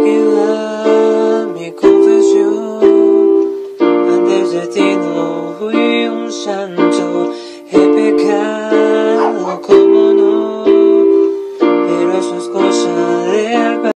tranquila mi confesión. Antes de ti no fui un santo, he pecado.